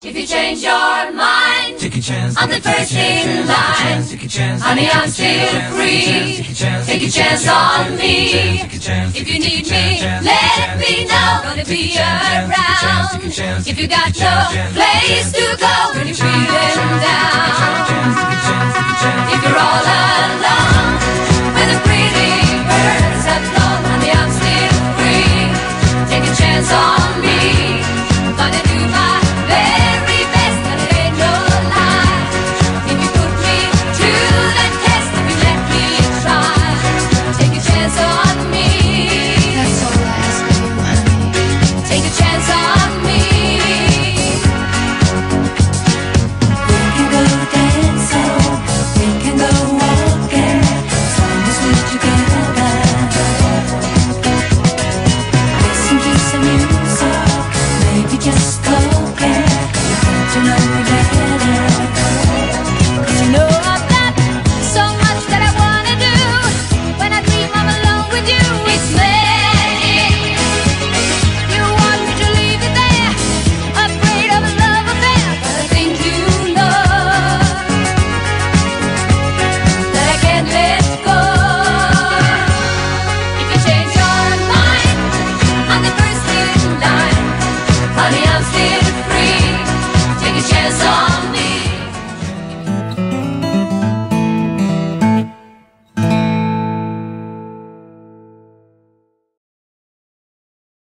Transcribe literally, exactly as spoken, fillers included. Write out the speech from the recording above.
If you change your mind, take a chance. I'm the first in line. Take a chance. Honey, I'm still free. Take a chance on me. If you need me, let me know. Gonna be around. If you got no place to go when you're feeling down.